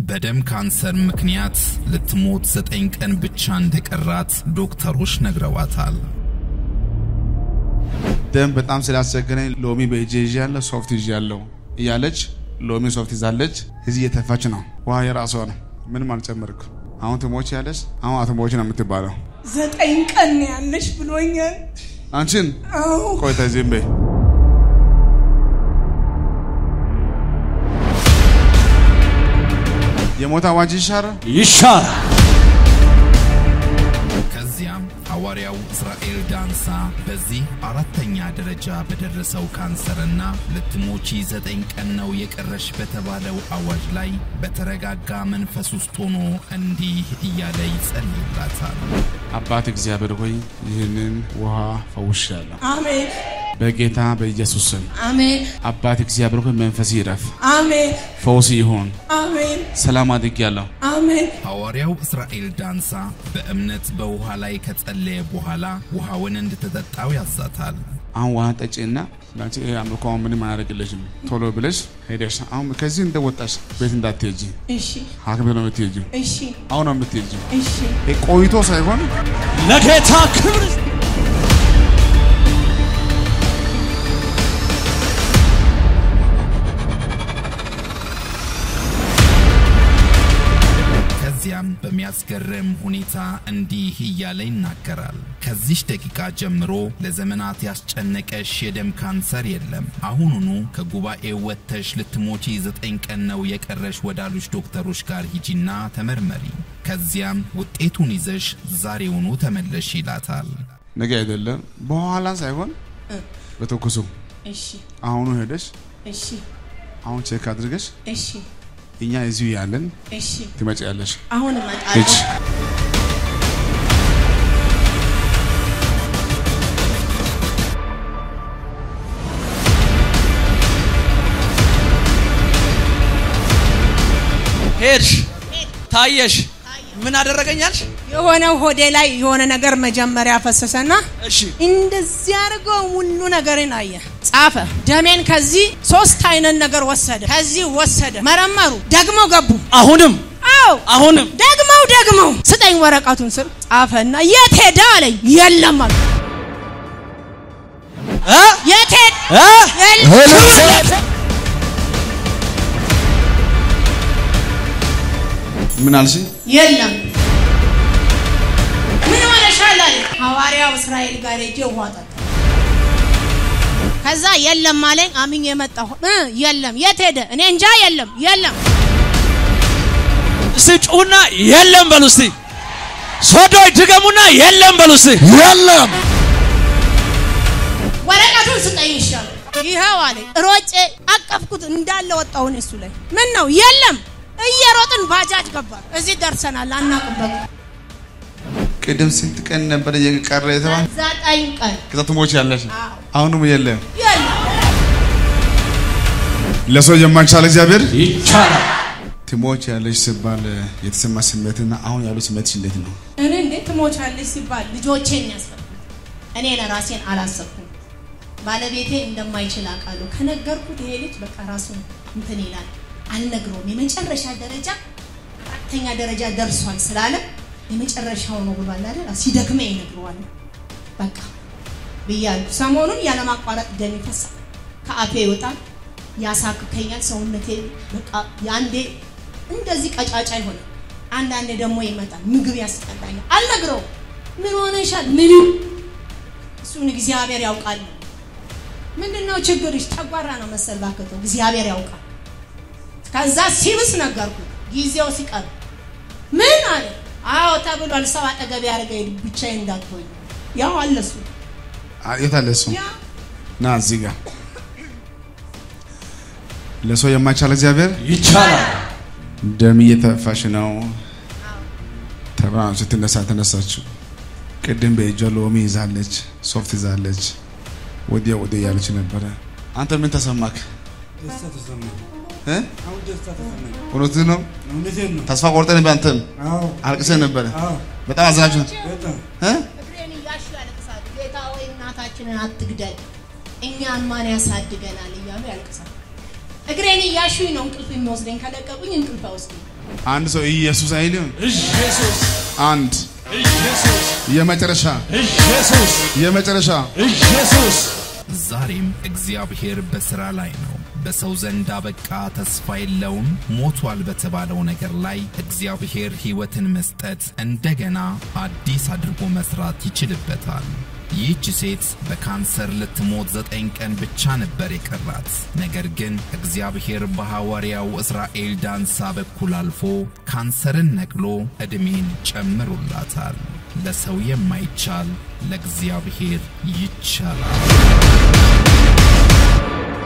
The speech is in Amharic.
በደም ካንሰር ምክንያት ልትሞት 9 ቀን ብቻ እንደቀራት ዶክተሮች ነግረዋታል። ደም በጣም ስላስቸገረኝ ሎሚ በእጄ ያለ ሶፍት ይያለው ያለች ሎሚ ሶፍት ይዛለች እዚህ የተፋች ነው ዋ የራሷ ነው ምንም አልጨመርኩ አሁን ትሞች ያለሽ አሁን አትሞች ነው የምትባለው 9 ቀን ያለሽ ብሎኛል አንቺን ቆይታ ዚምቤ የሞት አዋጅ ይሻር ከዚያም ሐዋርያው እስራኤል ዳንሳ በዚህ 4ኛ ደረጃ በደረሰው ካንሰርና ልትሞቺ 9 ቀን ነው የቀረሽ በተባለው አዋጅ ላይ በተረጋጋ መንፈስ ውስጥ ሆኖ እንዲህ እያለ ይጸልይላታል። አባት እግዚአብሔር ሆይ ይህንን ውሃ ፈውሻለሁ አሜን በጌታ በኢየሱስ ስም አሜን አባት እግዚአብሔር ሆይ መንፈስ ይረፍ አሜን ፈውስ ይሁን አሜን ሰላም አድርጊያለሁ አሜን ሐዋርያው እስራኤል ዳንሳ በእምነት በውሃ ላይ ከጸለየ በኋላ ውሃውን እንድትጠጣው ያዛታል። አሁን ውሃ ጠጪና ላንቺ አምልኮ ምንም አያደርግልሽም ቶሎ ብለሽ ሄደሽ አሁን ከዚህ እንደወጣሽ ቤት እንዳትሄጂ እሺ ሐኪም ነው የምትሄጂው እሺ አሁን ነው የምትሄጂው እሺ ቆይቶ ሳይሆን ለጌታ ክብር ከዚያም በሚያስገርም ሁኔታ እንዲህ እያለ ይናገራል። ከዚህ ደቂቃ ጀምሮ ለዘመናት ያስጨነቀሽ የደም ካንሰር የለም። አሁኑኑ ከጉባኤው ወጥተሽ ልትሞቺ 9 ቀን ነው የቀረሽ ወዳሉሽ ዶክተሮች ጋር ሂጂና ተመርመሪ። ከዚያም ውጤቱን ይዘሽ ዛሬውኑ ተመለሽ ይላታል። ነገ አይደለም በኋላ ሳይሆን በተኩሱ እሺ አሁኑ ሄደሽ እሺ አሁን ቼክ አድርገሽ እሺ እኛ እዚሁ ያለን እሺ ትመጪያለሽ አሁን እመጣለሁ ሄድሽ ታየሽ ምን አደረገኛልሽ የሆነ ሆዴ ላይ የሆነ ነገር መጀመሪያ ፈሰሰና እሺ እንደዚህ አድርገው ሁሉ ነገርን አየ ጻፈ ደሜን ከዚህ 3 አይነት ነገር ወሰደ ከዚህ ወሰደ መረመሩ ደግሞ ገቡ አሁንም ደግመው ስጠኝ ወረቀቱን ስር ጻፈና የት ሄደ አለኝ የለም አለ የት ሄደ ምን አልሽ የለም ምን ሆነሻል አለ ሐዋርያው እስራኤል ጋር ሄጄ ዋጣ ከዛ የለም አለኝ አምኜ የመጣሁ የለም የት ሄደ እኔ እንጃ የለም ስጩና የለም በሉስቲ ሶዶይ ድገሙና የለም በሉስቲ የለም ወረቀቱን ስጠኝ ይሻል ይሄው አለኝ ሮጬ አቀፍኩት እንዳለ ወጣው እሱ ላይ ምን ነው የለም እየሮጥን ባጃጅ ገባ እዚህ ደርሰናል አናቀበቅ ቅድም ስንት ቀን ነበር የቀረ የተባለ 9 ቀን ከዛ ትሞች ያለሽ አሁንም የለም ለሰው የማይቻል እግዚአብሔር ይቻላል ትሞች ያለሽ ሲባል የተሰማ ስሜትና አሁን ያለው ስሜት እንዴት ነው እኔ እንዴት ትሞች ያለሽ ሲባል ልጆቼን ያስፈል እኔ ለራሴን አላሰብኩም ባለቤቴ እንደማይችል አቃለሁ ከነገርኩት ይሄ ልጅ በቃ ራሱ እንትን ይላል አልነግሮም የመጨረሻ ደረጃ 4ኛ ደረጃ ደርሷል ስላለ የመጨረሻው ነው ብሏል አይደል ሲደክመኝ ይነግረዋል በቃ በያን ሰሞኑን ያለማቋረጥ ደም ይፈሳል ከአፌ ይወጣል ያሳክከኛል ሰውነቴ በቃ ያንዴ እንደዚህ ቀጫጫ ይሆናል አንዳንዴ ደግሞ ይመጣል ምግብ ያስጠላኛል አልነግረው ምን ሆነሻል ምን እሱን እግዚአብሔር ያውቃል ምንድነው ችግርሽ ተጓራ ነው መሰል ባከቶ እግዚአብሔር ያውቃል ከዛ ሲብስ ነገርኩ ጊዜው ሲቀር ምን አለ አዎ ተብሏል ሰው አጠገብ ያርገኝ ብቻዬን እንዳትሆኝ ያው አለሱ የታለሱ ና እዚህ ጋር ለሰው የማይቻል እግዚአብሔር ይቻላል ደም እየተፋሽ ነው ተባን ተነሳችሁ ቅድም በእጇ ሎሚ ይዛለች ሶፍት ይዛለች ወዲያ ያለች ነበር አንተ ምን ተሰማክ ደስታ ተሰማኝ አሁን ደስታ ተሰማኝ ወሮት ነው ተስፋ ቆርጠን ባንተም አልቅሰን ነበር በጣም አዝናችሁ በጣም እግሬን ያሻለ ያለቅሳል ጌታ ሆይ እናታችንን አትግደል እኛን ማን ያሳድገናል እያሉ ያልቅሳል እግሬን ያሹኝ ነው እንቅልፍ የሚወስደኝ ከለቀቁኝ እንቅልፍ አይወስደኝ አንድ ሰው ኢየሱስ አይልም ኢየሱስ አንድ ኢየሱስ የመጨረሻ ኢየሱስ የመጨረሻ ኢየሱስ ዛሬም እግዚአብሔር በሥራ ላይ ነው በሰው ዘንድ አበቃ ተስፋ የለውም ሞቷል በተባለው ነገር ላይ እግዚአብሔር ሕይወትን መስጠት እንደገና አዲስ አድርጎ መስራት ይችላልበታል ይህች ሴት በካንሰር ልትሞት 9 ቀን ብቻ ነበር የቀራት ነገር ግን እግዚአብሔር በሐዋርያው እስራኤል ዳንሳ በኩል አልፎ ካንሰርን ነቅሎ እድሜን ጨምሮላታል ለሰው የማይቻል ለእግዚአብሔር ይቻላል